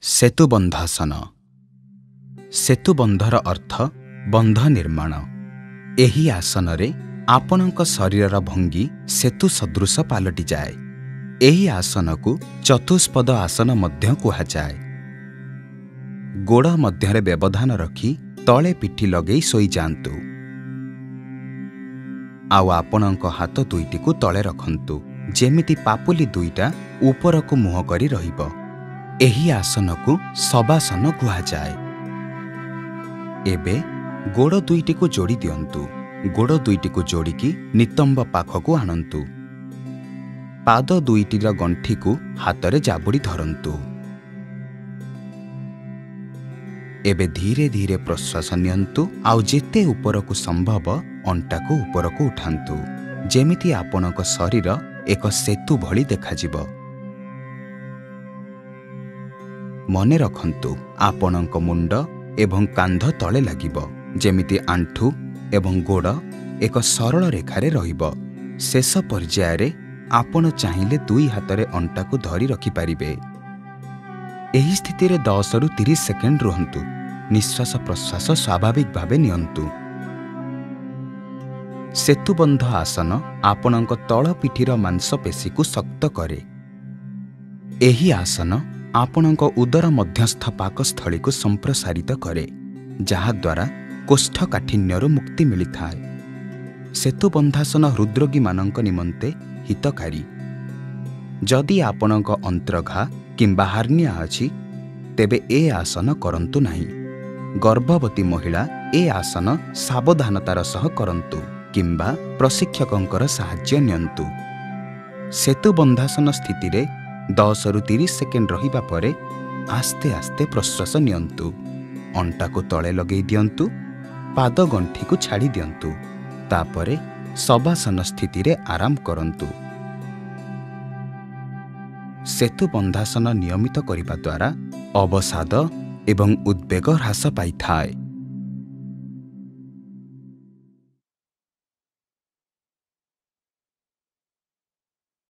सेतुबंधासन। सेतुबंधर अर्थ बंध निर्माण। एही आसन रे आपणक शरीरर भंगी सेतु सदृश पालटि जाए। एही आसन को चतुष्पद आसन मध्य कुहाଯାଏ। गोड़ मध्य व्यवधान रखी तले पिठी लगे सोई जांतु। आउ आपणक हाथ दुईटी को तले रखंतु जेमिति पापुली दुईटा ऊपर को मुह करी रहिबो। एही आसन को शवासन कुहाଯାଏ। एबे गोड़ दुईटी को जोड़ी दियंतु। गोड़ दुईटी को जोड़िकी नितंब पाखकु आणंतु। पाद दुईटीर गंठी को हाथ रे जाबुड़ी धरंतु। एबे धीरे धीरे प्रश्वास नियंतु। आउ जेते ऊपर को संभव अंटा को ऊपर को उठांतु जेमिति आपणक शरीर एक सेतु भली देखाजिबो। मने रखंतु आपणक मुंड एवं कांध तले लागिबो जेमिति आंठू एवं गोड़ एक सरल रेखारे रहिबो। शेष पर्याय रे आपण चाहिले दुई हाथ रे अंटा को धरी रखि पारिबे। एही स्थिति रे 10 रु 30 सेकेंड रुहंतु। निश्वास प्रश्वास स्वाभाविक भावे नियंतु। सेतुबंध आसन आपणक तळ पिठीर मांसपेशी को शक्त करे। एही आसन आपणक उदर मध्यस्थ पाकस्थली को संप्रसारित करे जहा द्वारा कोष्ठकाठिन्यरू मुक्ति मिलिथाए। सेतुबंधासन हृदरोगी मानक निमंते हितकारी। जदि आपणक अंतर्घा किंबा हार्निया अछि तेबे ए आसन करंतु नाही। गर्भवती महिला ए आसन सावधानतार सह करंतु किंबा प्रशिक्षकंकर सहाय्य नियंतु। सेतुबंधासन स्थिति रे 10 रु 30 सेकेंड रहिबा परे आस्ते आस्ते प्रश्वास नियंतु। अंटा को तले लगे दियंतु। पाद गंठी को छाड़ी दियंतु। तापरे शवासन स्थिति रे आराम करंतु। सेतुबंधासन नियमित करिबा द्वारा अवसाद एवं उद्वेग ह्रास पाइथाए।